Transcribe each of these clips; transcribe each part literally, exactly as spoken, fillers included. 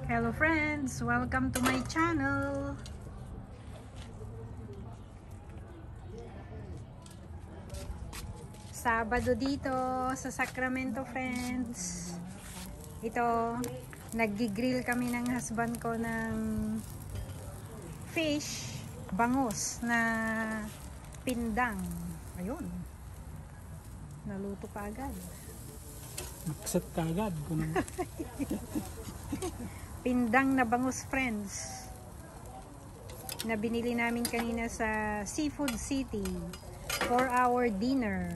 Hello friends! Welcome to my channel! Sabado dito sa Sacramento friends. Ito, naggi-grill kami ng husband ko ng fish, bangus na pindang. Ayun. Naluto pa agad. Maksat ka agad. Pindang na bangus friends. Na binili namin kanina sa Seafood City for our dinner.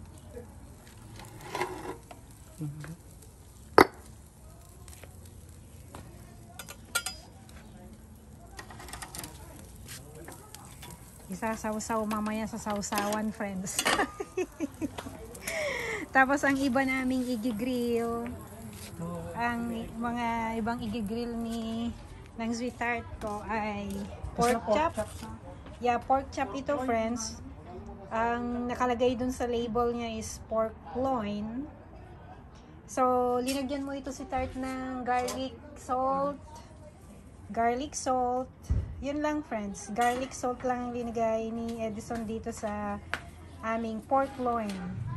Isasawsaw mamaya sa sawsawan friends. Tapos ang iba naming i-grill, ang mga ibang i-grill ni ng sweetheart ko ay pork chop. Yeah, pork chop ito friends. Ang nakalagay dun sa label niya is pork loin. So, linagyan mo ito sweetheart ng garlic salt. Garlic salt. Yun lang friends. Garlic salt lang linagay ni Edison dito sa aming pork loin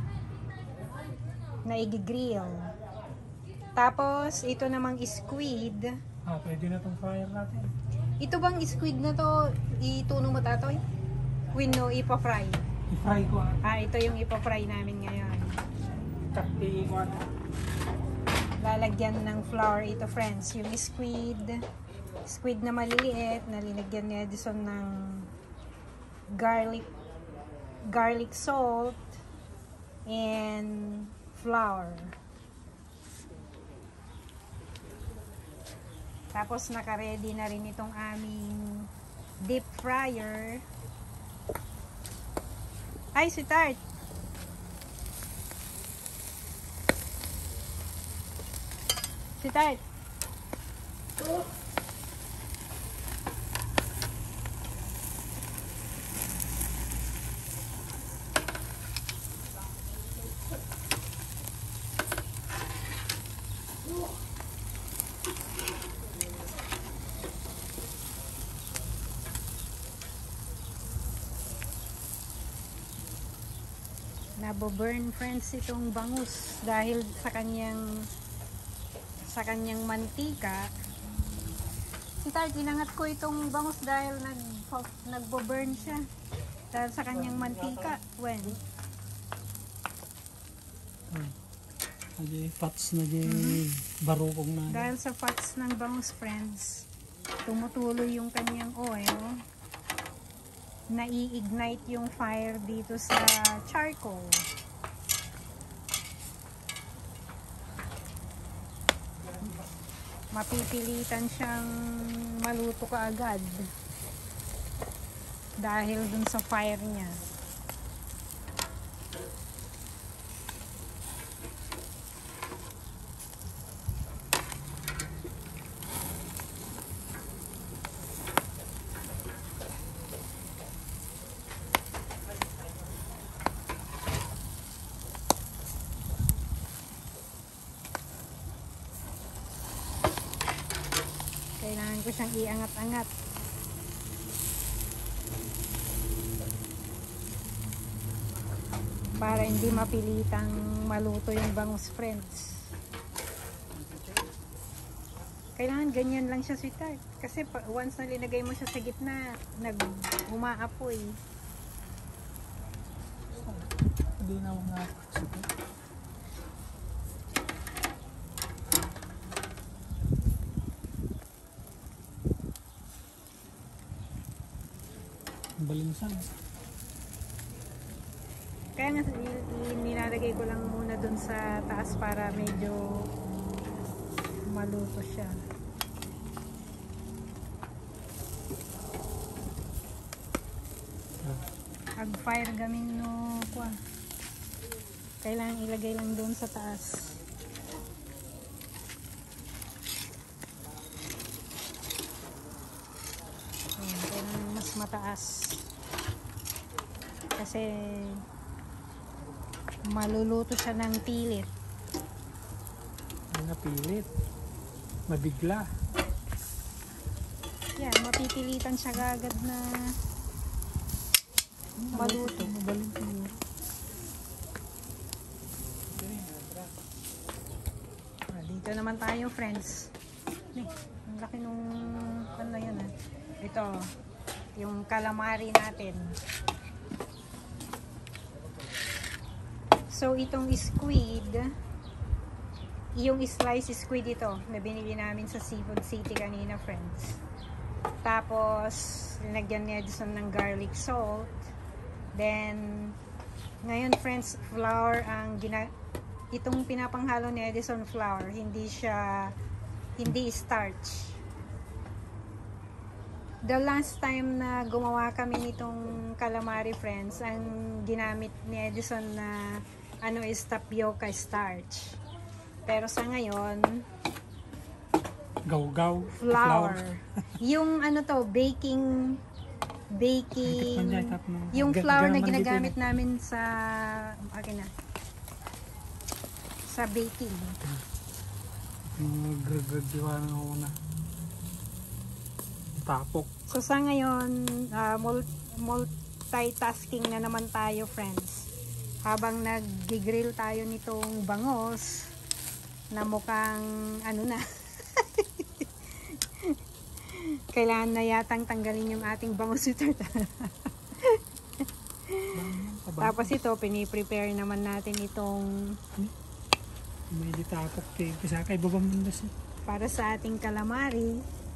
na i-grill. Tapos, ito namang squid. Ah, pwede na itong fryer natin. Ito bang squid na to, ituno mo tatoy? Wino, ipa-fry. I-fry ko ah. Ah, ito yung ipa-fry namin ngayon. Kakti ko ah. Lalagyan ng flour ito friends. Yung squid. Squid na maliliit, na linagyan ni Edison ng garlic, garlic salt, and flour. Tapos naka-ready na rin itong aming deep fryer. Ay, sweetheart! Sweetheart! Naboburn friends itong bangus dahil sa kanyang sa kanyang mantika. Si Tart, inangat ko itong bangus dahil nag nagbo-burn siya dahil sa kanyang mantika. When? Hmm. Adi fats na di mm-hmm. Barukog na. Dahil sa fats ng bangus friends, tumutuloy yung kanyang oil. Nai-ignite yung fire dito sa charcoal. Mapipilitan siyang maluto kaagad dahil dun sa fire niya. Kailangan ko siyang iangat-angat. Para hindi mapilitang maluto yung bangus friends. Kailangan ganyan lang siya sweetheart. Kasi once na linagay mo siya sa gitna, nag-umaapoy. Hindi na mga balinsan. Kaya nga nilalagay ko lang muna dun sa taas para medyo maluto siya. Ag fire gaming no kwa. Kailangan ilagay lang dun sa taas. Ayan, kailangan mas mataas. Kasi maluluto siya ng pilit. Mga pilit. Mabigla. Yan, mapipilitan siya agad na maluto. Magaling po yun. Ah, dito naman tayo, friends. Eh, ang laki nung ano yun ah. Ito, yung calamari natin. So, itong squid, yung slice squid ito, na binili namin sa Seafood City kanina, friends. Tapos, nilagyan ni Edison ng garlic salt. Then, ngayon, friends, flour ang gina... Itong pinapanghalo ni Edison flour, hindi siya, hindi starch. The last time na gumawa kami nitong calamari, friends, ang ginamit ni Edison na ano is tapioca starch. Pero sa ngayon, Gaw-gaw. flour. Yung ano to, baking baking yung flour na ginagamit namin sa akin na sa baking. Mag-grag-grag na una. Tapok. So sa ngayon, uh, multitasking na naman tayo, friends. Habang nag-grill tayo nitong bangos na mukhang ano na. Kailangan na yatang tanggalin yung ating bangos ito. Tapos ito, piniprepare naman natin itong may ditapok kay kasi kay babang mundas eh. Para sa ating calamari.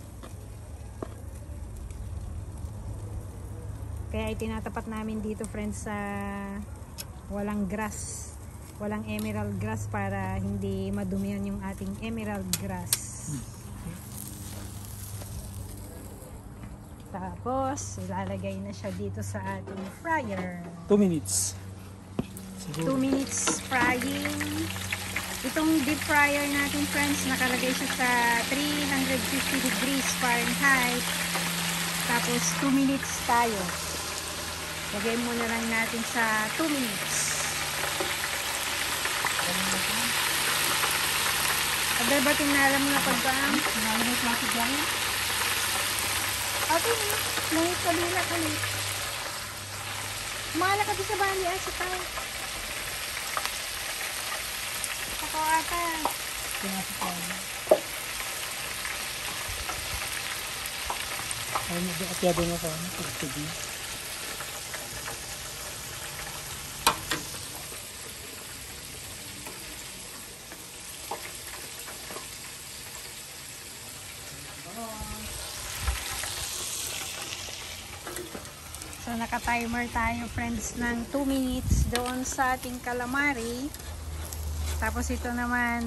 Kaya itinatapat namin dito, friends, sa walang grass, walang emerald grass para hindi madumihan yung ating emerald grass. Hmm. Tapos ilalagay na siya dito sa ating fryer. two minutes. two minutes frying. Itong deep fryer natin, friends, nakalagay siya sa three hundred fifty degrees Fahrenheit. Tapos two minutes tayo. Lagay muna lang natin sa two minutes. Agad ba tinala mo na pagbaang? Tinala mo yung plastic lang yan? Okay, langit kabila ulit. Mahala ka doon sa bali, ah, sa tao. Ako ata. Pinasok ko. Ay, mag-atyado na ko. Pagtugin. So, naka-timer tayo, friends, ng two minutes doon sa ating calamari. Tapos ito naman,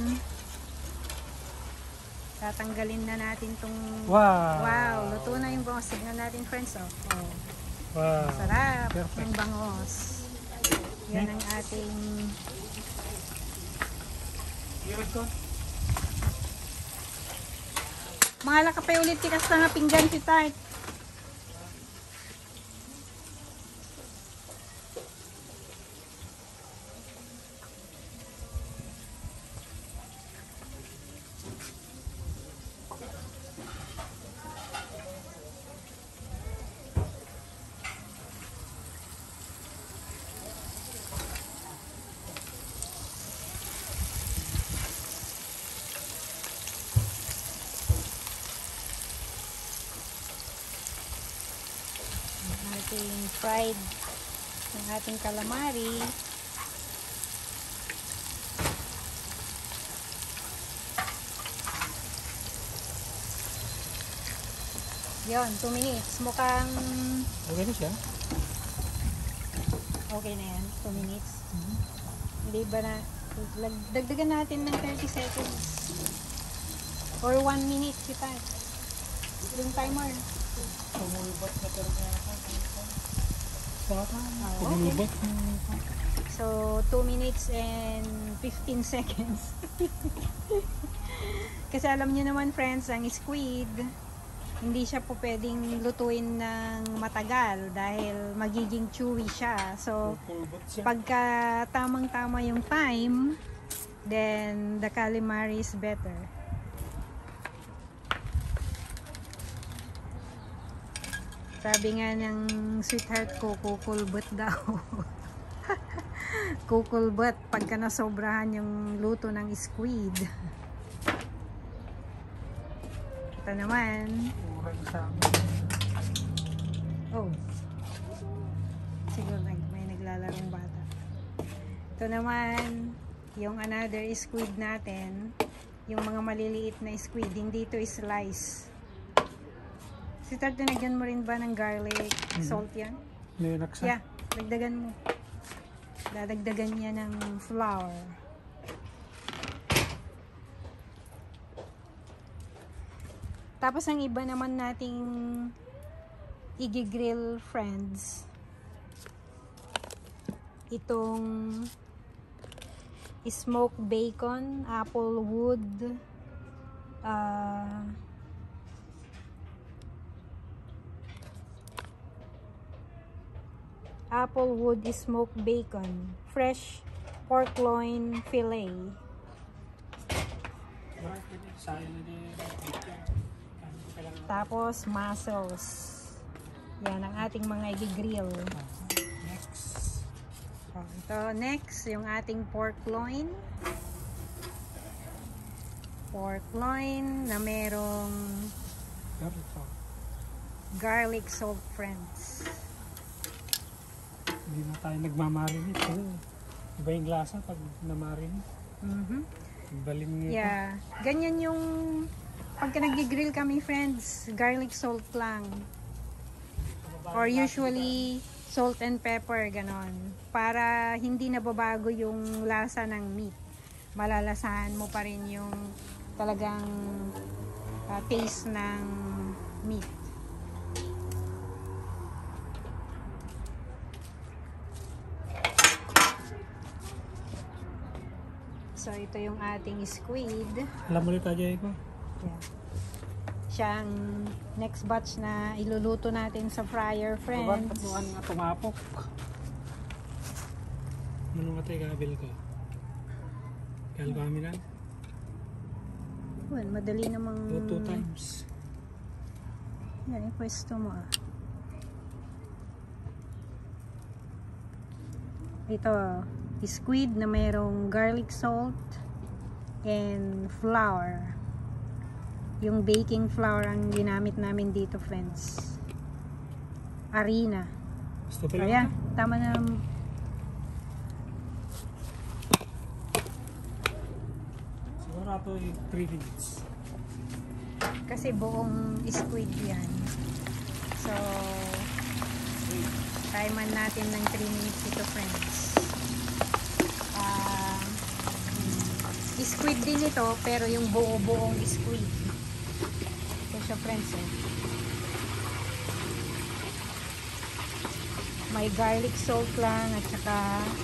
tatanggalin na natin tong... Wow! Wow! Luto na yung bangos. Tignan natin, friends. Oh. Oh. Wow! Sarap Perfect. ng bangos. Yan ang ating... Mahala ka pa ulit, tikas na nga pinggan si Tart. Ating fried ng ating calamari. Yon, two minutes. Mukhang Okay na siya? okay na yan, two minutes. Mm-hmm. Hindi ba na, dagdagan natin ng thirty seconds. Or one minute, kita. Yung timer. Pumulubot na pero na ako. Ah, Pumulubot. So, two minutes and fifteen seconds. Kasi alam niyo naman, friends, ang squid, hindi siya po pwedeng lutuin ng matagal dahil magiging chewy siya. So, pagka tamang-tama yung time, then the calamari is better. Sabi nga ng sweetheart ko, kukulbot daw. Kukulbot pagka nasobrahan yung luto ng squid. Ito naman. Kurang sa Oh. Siguro nag, may naglalarong bata. Ito naman, yung another squid natin. Yung mga maliliit na squid. Hindi ito slice. Sweetheart, dinagyan mo rin ba ng garlic, Mm-hmm. salt yan? may naksa. Yeah, dagdagan mo. Dadagdagan niya ng flour. Tapos ang iba naman nating igi-grill friends. Itong smoked bacon, apple wood, ah apple wood smoked bacon, fresh pork loin fillet. Tapos mussels. Yan ang ating mga i-grill. Next. Oh, ito next yung ating pork loin. Pork loin na merong garlic salt friends. Hindi na tayo nagmamarinate. Oh. Iba yung lasa pag namarinate. Mhm. Baling nito. Yeah. Ganyan yung pagka nag-grill kami friends, garlic salt lang. Or usually salt and pepper, ganon. Para hindi nababago yung lasa ng meat. Malalasahan mo pa rin yung talagang uh, taste ng meat. So, ito yung ating squid. Alam mo ulit Ajay ko. Yeah. Siya ang next batch na iluluto natin sa fryer, friends. Tuwan nga tumapok. Ano nga tayo kabil ko? Kaya kami lang. Well, madali namang... Two, two times. Yan, ipwesto mo ah. Ito, squid na mayroong garlic salt and flour. Yung baking flour ang ginamit namin dito, friends. Harina. Gusto So, pala yan. Tama na. siguro ato yung three minutes. Kasi buong squid yan. So, timean natin ng three minutes ito, friends. Ah, squid din ito, pero yung buo-buong squid. Ito siya, friends. Eh. May garlic salt lang at saka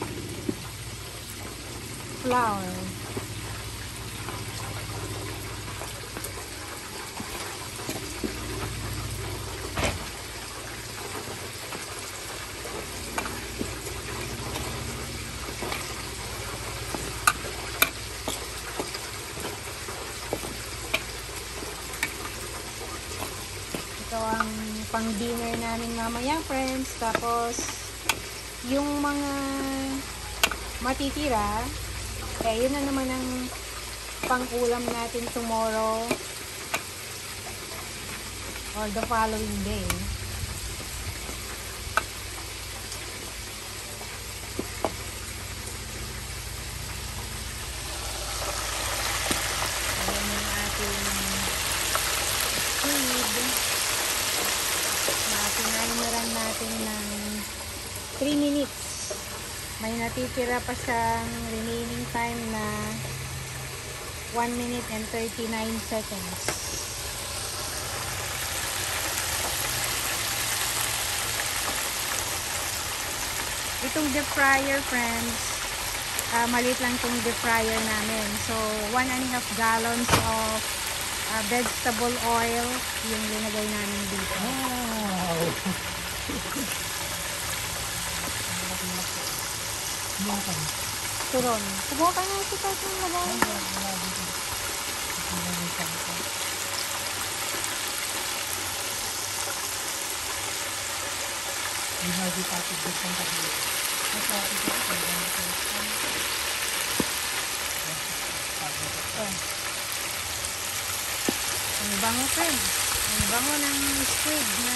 flour. Ito ang pang dinner namin mamaya, friends. Tapos yung mga matitira, eh yun na naman ang pang ulam natin tomorrow or the following day. Ayan yung ating squid. Nakapinayin natin ng three minutes. May natitira pa siyang remaining time na one minute and thirty-nine seconds. Itong deep fryer, friends, uh, maliit lang itong deep fryer namin. So, one and a half gallons of uh, vegetable oil yung linagay namin dito. Wow! Turon. Kubuha ka nga ito kahit ng lagay. Ginagawa patid doon pang kasi. Ay, patid doon. Oh. Ang bango, friend. Ang bango ng squid na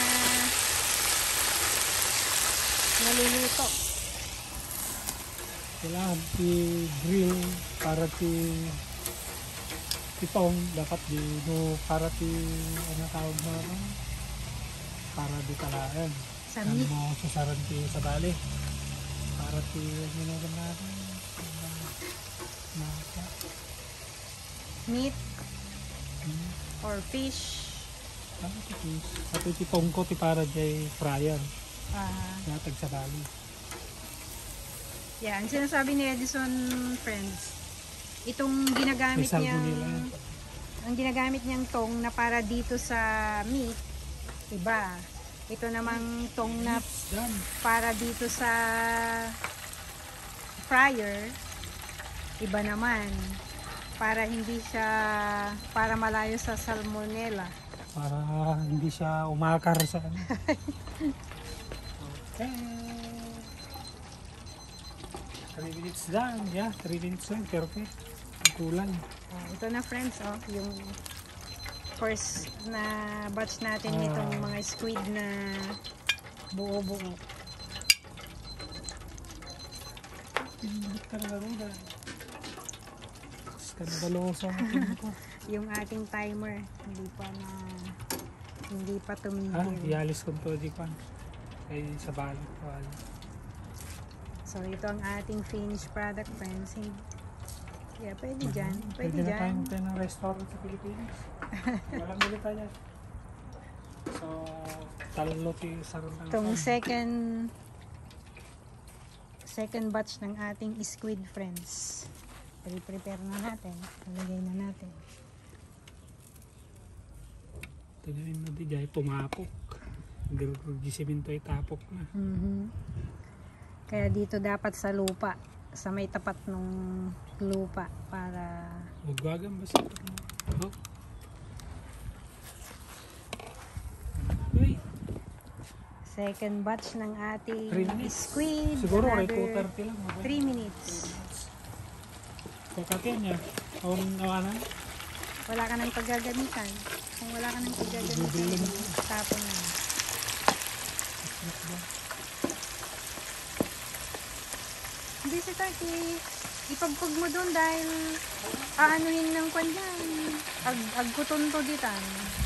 naluluto. Kailangan i-grill para ti itong dapat di no para ti ano tawag na ano, para di talaan. Sa Ano meat. mo susaran ti sa bali. Para ti ano na natin. Na, Meat hmm. or fish. Ano ti fish? At ti tongko ti para jay fryer. Ah, Natag sa bali. yeah, ang sinasabi ni Edison, friends, itong ginagamit May salmonella niyang, yan. ang ginagamit niyang tong na para dito sa meat, iba. Ito namang tong na Done. para dito sa fryer, iba naman. Para hindi siya, para malayo sa salmonella. Para hindi siya umakar sa ano. Okay. three minutes lang. Yeah, three minutes lang. Perfect. Ang kulang. Oh, ito na, friends, oh, yung first na batch natin Ah. nitong mga squid na buo-buo. Hindi ka na laro na. Skandalo sa akin ko. Yung ating timer, hindi pa na hindi pa Ah, tumigil. ialis ko to di pa. Ay, sa balot ko. So, ito ang ating finished product, friends. Hin- Yeah, pwede dyan. Pwede, Pwede na tayo dyan. magtayo ng restaurant sa Pilipinas. Walang bili tayo. So, talo ti sarong ng Itong second second batch ng ating squid, friends. Pre-prepare na natin. Ilagay na natin. Tinayin na di jay pumapok. Gagawin siminto ay tapok na. Mhm. Kaya dito dapat sa lupa, sa may tapat ng lupa para Magwagan ba sa oh. Uy, second batch ng ating three minutes. squid. Siguro ay Another two thirty lang. three minutes. Kakatiyan niya. Awan awan na. Wala ka nang paggagamitan. Kung wala ka nang paggagamitan, Bibili mo. tapon na. Hindi si Tati, ipagpag mo doon dahil aanuhin ng kwan yan. Ag agkuton to ditan.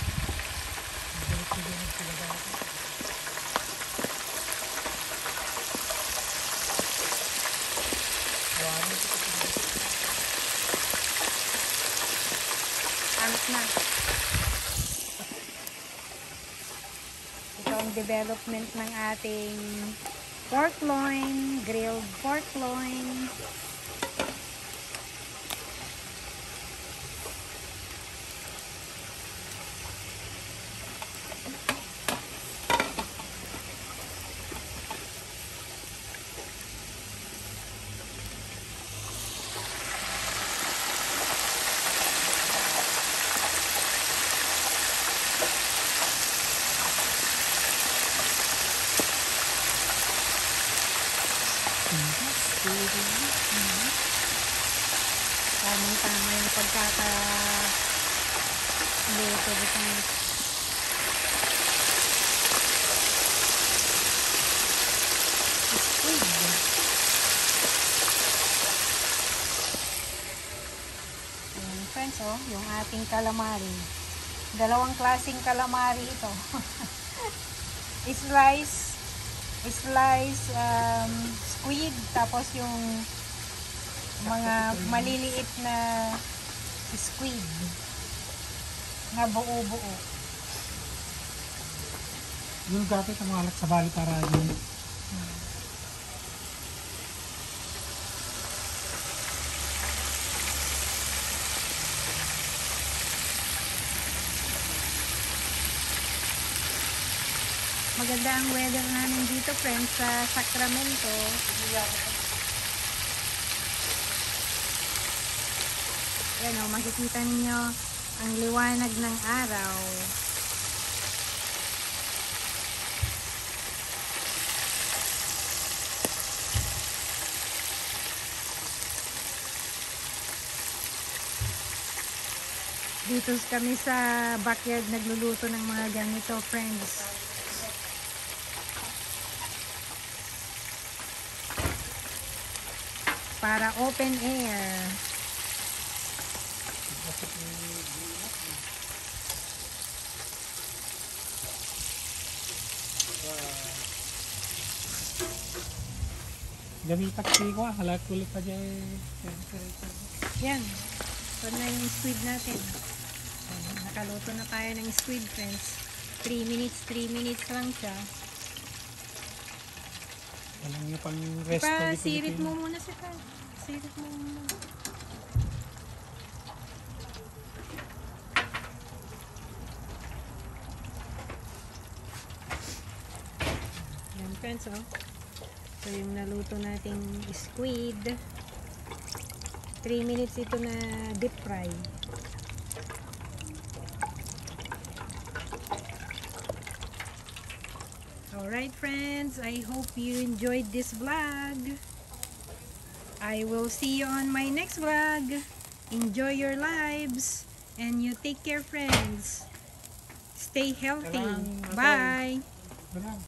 Anak na. Ito ang development ng ating pork loin, grilled pork loin. Tamang-tama yung pagkaka luto dito. Squid. Ayan, friends, oh, yung ating calamari. Dalawang klaseng calamari ito. Slice slice um, squid, tapos yung mga maliliit na squid na buo-buo. Yung gamit ang mga alat sa bali para yun. Maganda ang weather namin dito, friends, sa Sacramento. Yan o, makikita ninyo ang liwanag ng araw. Dito kami sa backyard nagluluto ng mga ganito, friends. Para open air. Gamitak ko ah, halat kulit pa dyan. Yan. Ito na yung squid natin. Ayan, nakaluto na tayo ng squid, friends. three minutes, three minutes lang siya. Walang yung pang rest Pa, ng sirit Pilipino. mo muna si Fran. Sirit mo muna. Yan, friends, oh. So, yung naluto nating squid. three minutes ito na deep fry. Alright, friends, I hope you enjoyed this vlog. I will see you on my next vlog. Enjoy your lives and you take care, friends. Stay healthy. Kailangan- Bye. Ganun.